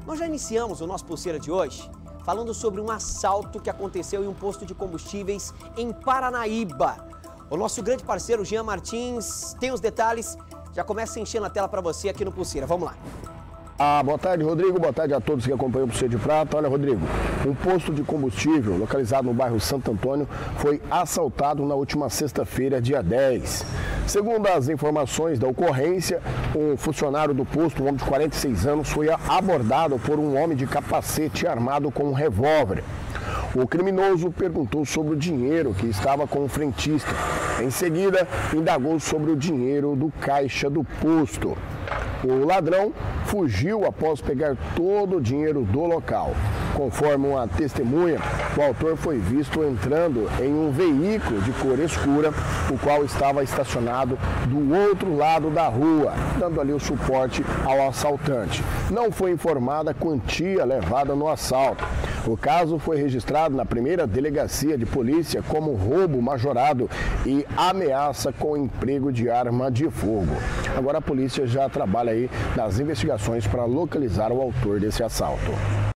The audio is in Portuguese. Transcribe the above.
Nós já iniciamos o nosso Pulseira de hoje falando sobre um assalto que aconteceu em um posto de combustíveis em Paranaíba. O nosso grande parceiro Jean Martins tem os detalhes, já começa enchendo a tela para você aqui no Pulseira. Vamos lá. Boa tarde, Rodrigo. Boa tarde a todos que acompanham o Pulseira de Prata. Olha, Rodrigo, um posto de combustível localizado no bairro Santo Antônio foi assaltado na última sexta-feira, dia 10. Segundo as informações da ocorrência, um funcionário do posto, um homem de 46 anos, foi abordado por um homem de capacete armado com um revólver. O criminoso perguntou sobre o dinheiro que estava com o frentista. Em seguida, indagou sobre o dinheiro do caixa do posto. O ladrão fugiu após pegar todo o dinheiro do local. Conforme uma testemunha, o autor foi visto entrando em um veículo de cor escura, o qual estava estacionado do outro lado da rua, dando ali o suporte ao assaltante. Não foi informada a quantia levada no assalto. O caso foi registrado na primeira delegacia de polícia como roubo majorado e ameaça com emprego de arma de fogo. Agora a polícia já trabalha aí nas investigações para localizar o autor desse assalto.